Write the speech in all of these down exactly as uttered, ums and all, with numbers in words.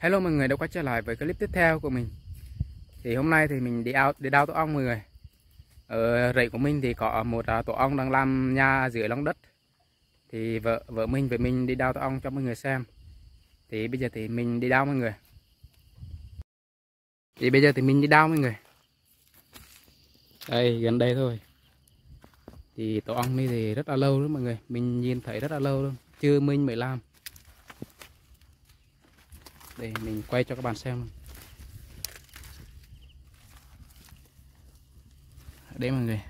Hello mọi người đã quay trở lại với clip tiếp theo của mình. Thì hôm nay thì mình đi ao đi đào tổ ong mọi người. Ở rẫy của mình thì có một uh, tổ ong đang làm nhà dưới lòng đất. Thì vợ vợ mình với mình đi đào tổ ong cho mọi người xem. Thì bây giờ thì mình đi đào mọi người. Thì bây giờ thì mình đi đào mọi người. Đây gần đây thôi. Thì tổ ong này thì rất là lâu đó mọi người, mình nhìn thấy rất là lâu luôn, chưa mình mới làm. Đây mình quay cho các bạn xem. Đây mọi người.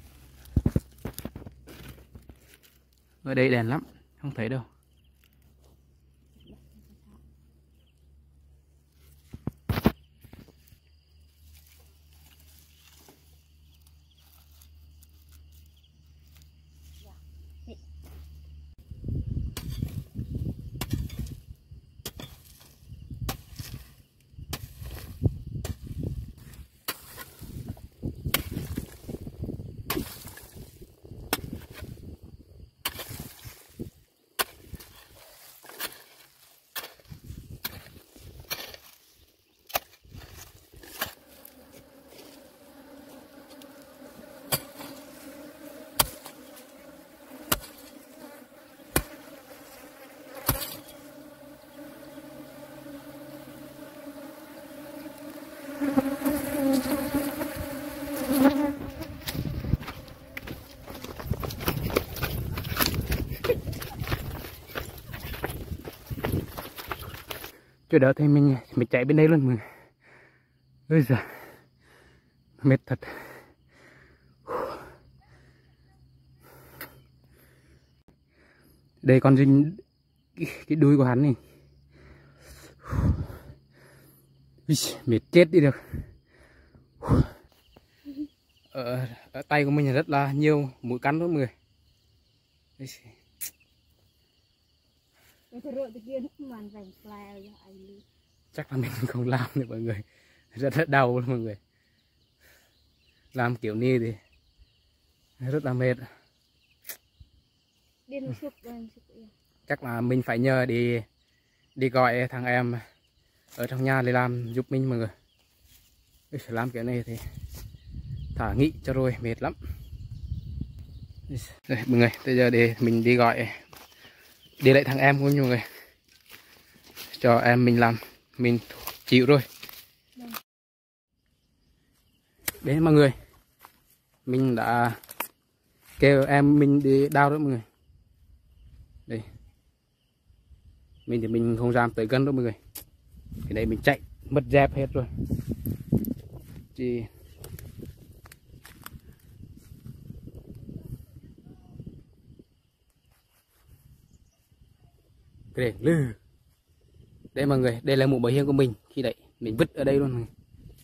Ở đây đèn lắm, không thấy đâu. Chỗ đó thì mình mình chạy bên đây luôn mọi người. Ôi giời, mệt thật. Đây còn dính cái, cái đuôi của hắn này. Mệt chết đi được. Ở, ở tay của mình là rất là nhiều mũi cắn đó mọi người. Chắc là mình không làm được mọi người, rất rất đau luôn mọi người. Làm kiểu này thì rất là mệt. Chắc là mình phải nhờ đi đi gọi thằng em ở trong nhà để làm giúp mình mọi người. Làm kiểu này thì thả nghỉ cho rồi, mệt lắm. Đây mọi người, bây giờ để mình đi gọi đi lại thằng em của mọi người, cho em mình làm, mình chịu rồi. Đấy mọi người, mình đã kêu em mình đi đào đó mọi người. Đây, mình thì mình không dám tới gần đâu mọi người, cái này mình chạy mất dép hết rồi. Chỉ cái này lư. Đây mọi người, đây là mũ bảo hiểm của mình khi đẩy, mình vứt ở đây luôn này.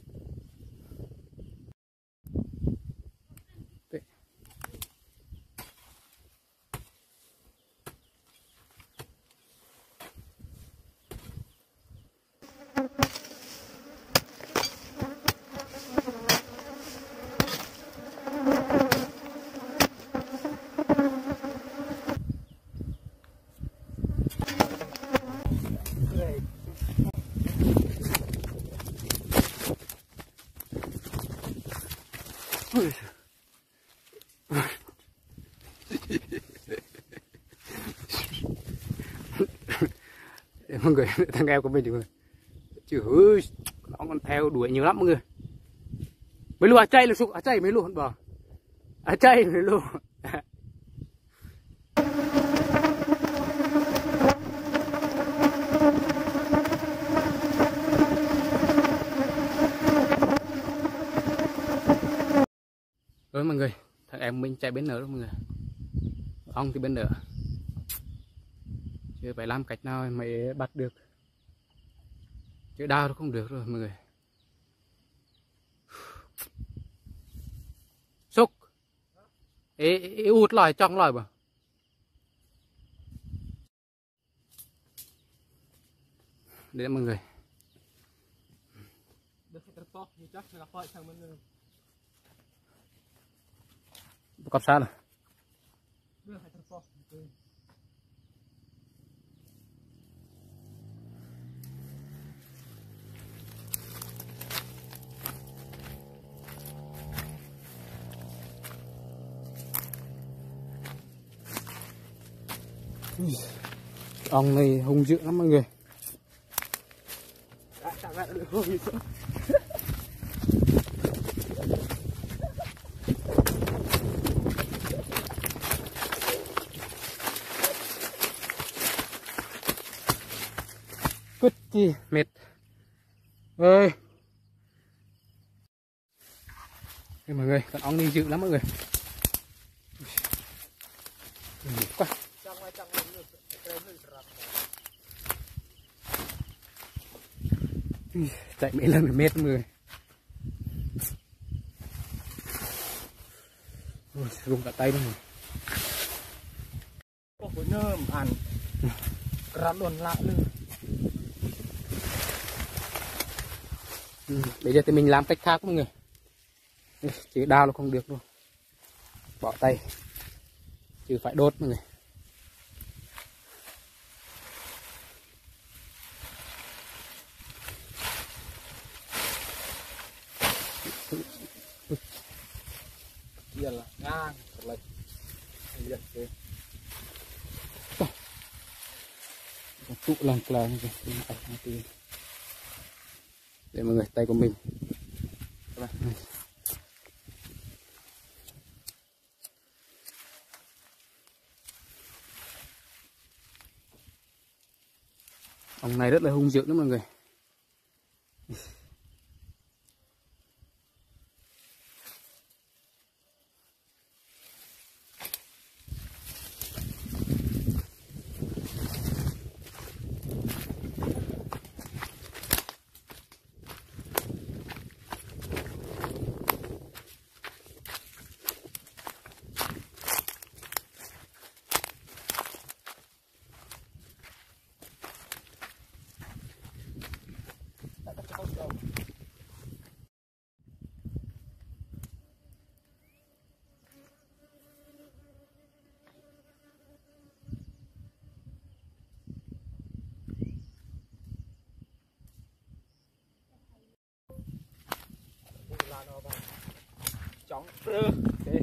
Mọi người, thằng em của mình thì chứ ơi, nó còn theo đuổi nhiều lắm mọi người. Mấy lùa chay là sụp, à chay mấy lùa hôn bò, à chay mấy lùa. Rồi mọi người, thằng em mình chạy bên nữa đó mọi người. Ong thì bên nữa. Chứ phải làm cách nào mới bắt được. Chứ đào nó không được rồi mọi người. Xúc. Ê, ê út lại trong lại bà. Đây mọi người. Cọp sao nào. Ong này hung dữ lắm mọi người. Cứt chi mệt ơi. Đây mọi người, con ong đi dữ lắm mọi người. Mệt quá. Chạy mấy lần mệt mọi người. Ôi, rung cả tay luôn rồi. Ôi nơm ăn rắn luôn lạ luôn. Ừ, bây giờ thì mình làm cách khác mọi người. Chứ đào nó không được luôn. Bỏ tay. Chứ phải đốt mọi người. Kia là ngang lệch liệt kìa. Tụ lần lần kìa. Để mọi người, tay của mình. Ong này rất là hung dữ đó mọi người. Chóng rơ. Thế.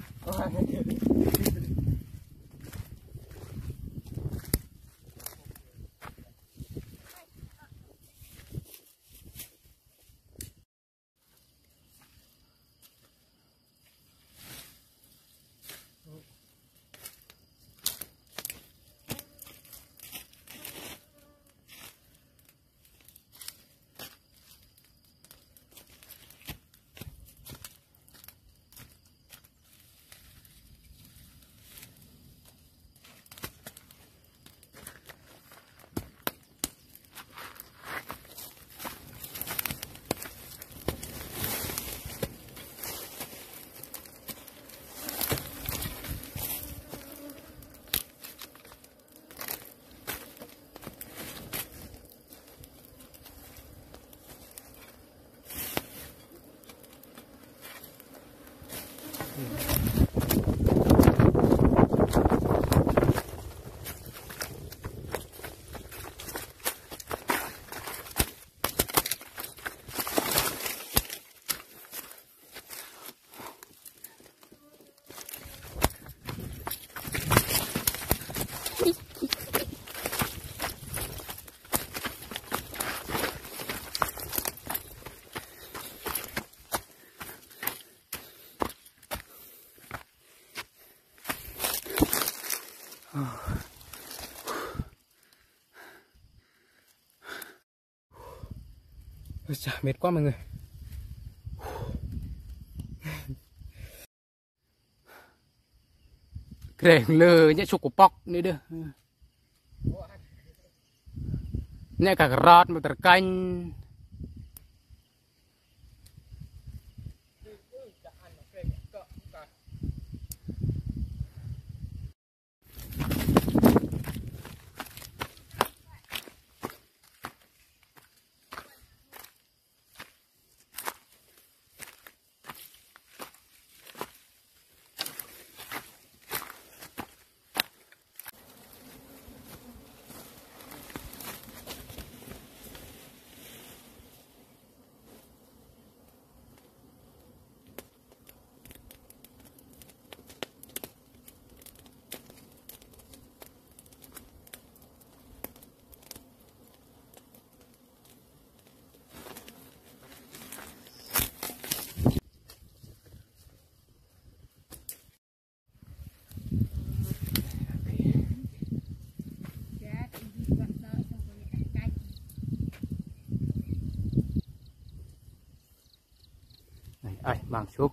Ôi chà, mệt quá mọi người. Kể lơ nhẹ chụp của bọc nữa đưa. Nhẹ cả rọt mà tờ canh. bằng chúc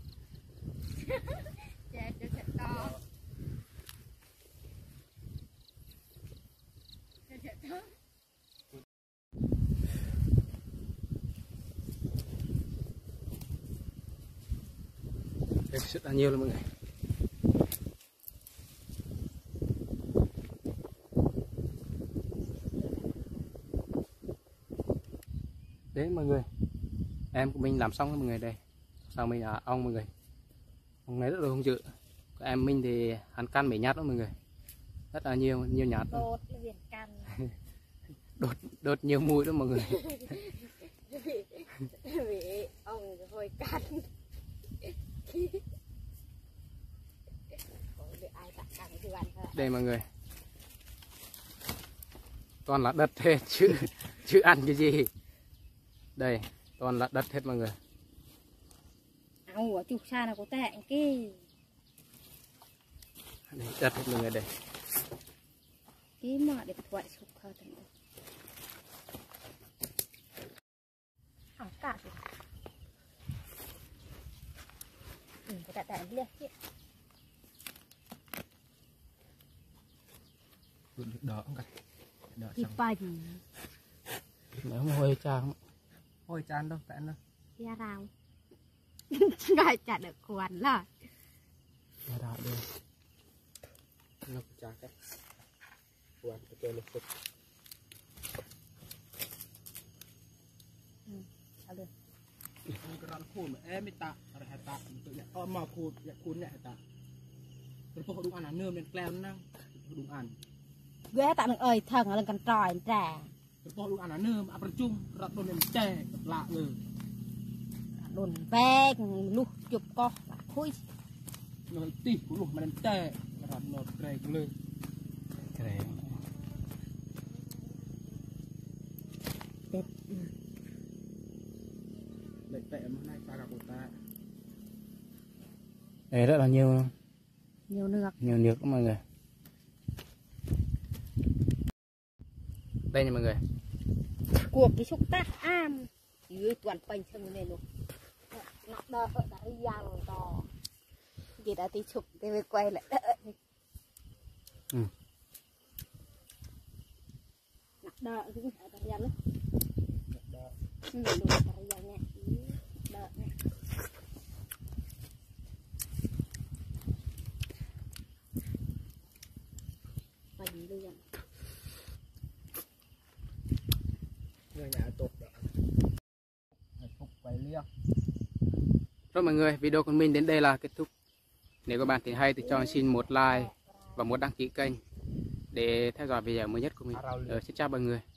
đây rất là nhiều luôn mọi người. Đấy mọi người, em của mình làm xong rồi mọi người. Đây sau mình là ong mọi người, ong này rất là hung dữ. Em mình thì hắn căn mấy nhát đó mọi người, rất là nhiều nhiều nhát. Đột biển căn. đột đột nhiều mũi đó mọi người. Vì ông hồi căn. Đây mọi người, toàn là đất hết chứ chứ ăn cái gì. Đây toàn là đất hết mọi người. Ủa chụp xa là có tệ kia. Đây, đất hết mọi người đây. Cái mà để gọi sụp khờ thành đây. Hỏng cả rồi. Ừ, có tệ tệ lên chứ. Đỡ không cả. Đỡ Thì xong. bành. Nếu mà hơi trang Ôi chan đâu, tẹn đâu. Ra rào. Ngài chả được quán là. là đã đây. Nó chan cái. Quán cái chơi lực sụp. Ừ, sao được. Cái rắn khôn mà em mới tạ, rồi hạt tạ, tự nhận ơ mà khôn, nhận khôn nhẹ tạ. Rồi tôi đúng ăn ăn nơm lên cleo năng, đúng ăn. Ghé tạ được ơi thằng ở lần cần tròi trà. Rồi tôi đúng ăn ăn nơm, ăn chung, rắn đồn lên chè, lạ người. Đồn ve lúc chụp co là khui. Rồi tí của lục mà lên chè, rắn nó rầy lên. Cái này Đẹp. Lấy tệ mà này ta gặp của ta. đây rất là nhiều Nhiều nước. nhiều nước đó mọi người. Đây nha mọi người. Cuộc cái xúc tác am dưới toàn bánh sân này luôn. Nó đỡ ở đấy giang to. Chị đã tí chụp thì mới quay lại đỡ. Ừ. Nó đỡ cái ở đây giang lắm. Ừ, đúng ở đây giang nè. Đỡ nè. Bánh bây giờ. Người nhà tốt đó. Phúc quay liếc. Rồi mọi người, video của mình đến đây là kết thúc. Nếu các bạn thấy hay thì cho xin một like và một đăng ký kênh để theo dõi video mới nhất của mình. Ờ, xin chào mọi người.